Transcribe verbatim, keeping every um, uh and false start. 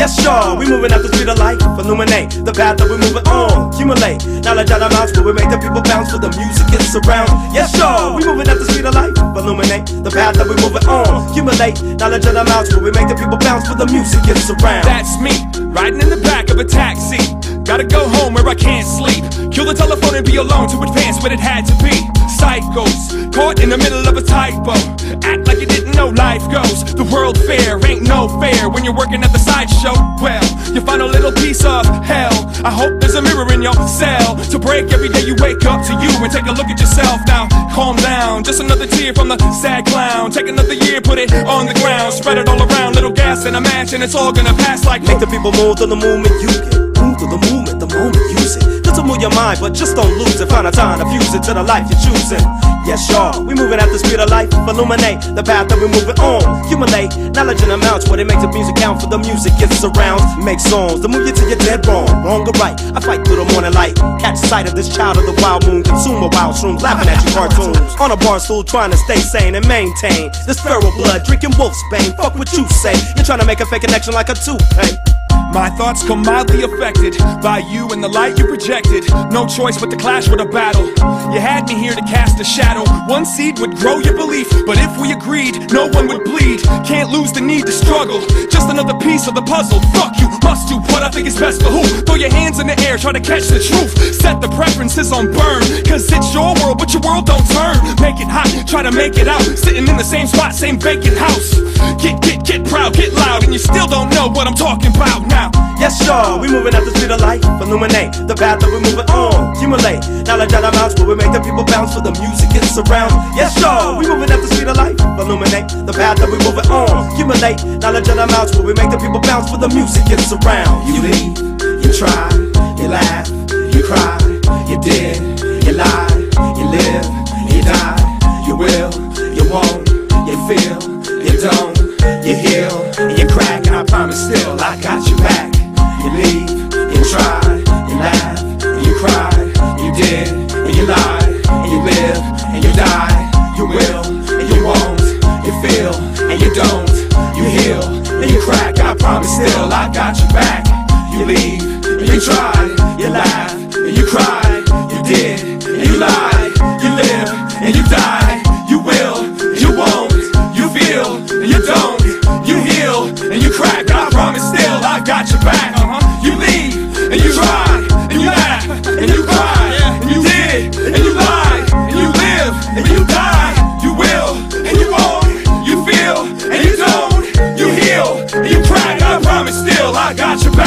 Yes, sure, we moving out the street of life. Illuminate the path that we're moving on. Accumulate knowledge out of mouths where we make the people bounce with the music gets around. Yes, sure, we moving out the street of life. Illuminate the path that we're moving on. Accumulate knowledge out of mouths where we make the people bounce with the music gets around. That's me, riding in the back of a taxi. Gotta go home where I can't sleep. Kill the telephone and be alone to advance what it had to be. Psychos, caught in the middle of a typo. Act like you didn't know life goes. The world fair ain't no fair when you're working at the sideshow. Well, you find a little piece of hell. I hope there's a mirror in your cell to break every day you wake up to you and take a look at yourself. Now, calm down, just another tear from the sad clown. Take another year, put it on the ground. Spread it all around, little gas in a mansion. It's all gonna pass like. Make the people move to the movement you get. Move to the movement, the moment use it. Just to move your mind, but just don't lose it. Find a time to fuse it to the life you're choosing. Yes, sure, we moving at the speed of life. Illuminate the path that we're moving on. Accumulate knowledge in amounts where they make the music count. For the music gets around. Make songs to move you to your dead wrong. Wrong or right, I fight through the morning light. Catch sight of this child of the wild moon. Consume a wild shrooms, laughing at your cartoons. On a bar stool trying to stay sane and maintain this feral blood, drinking wolf's bane. Fuck what you say, you're trying to make a fake connection like a toupee. My thoughts come mildly affected by you and the light you projected. No choice but to clash with a battle. You had me here to cast a shadow. One seed would grow your belief, but if we agreed, no one would bleed. Can't lose the need to struggle. Just another piece of the puzzle. Fuck you, must do what I think is best for who. Throw your hands in the air, try to catch the truth. Set the preferences on burn, cause it's your world, but your world don't turn. Make it hot, try to make it out. Sitting in the same spot, same vacant house. Get, get, get proud, get loud, and you still don't know what I'm talking about now. Yes, sure, we moving at the speed of light. Illuminate the path that we're moving on. Accumulate knowledge out of mouths where we make the people bounce for the music gets around. Yes, sure, we moving at the speed of light. Illuminate the path that we're moving on. Accumulate knowledge out of mouths where we make the people bounce for the music gets around. You leave, you try, you laugh, you cry, you did, you lie, you live, you die, you will, you won't, you feel, you don't, you heal, you crack, and I promise still I got you back. You leave, you try, you laugh, you cry, you did, and you lie, and you live, and you die, you will, and you won't, you feel, and you don't, you heal, and you crack, I promise still I got you back. You leave, and you try, you laugh, and you cry, you did, and you lie, you live, and you die, you will, you won't, you feel, and you don't, you heal, and you crack, I promise still I got you back. You leave, and you try, and you laugh, and you cry, and you did, and you lie, and you live, and you die, you will, and you won't, you feel, and you don't, you heal, and you crack, I promise still I got your back.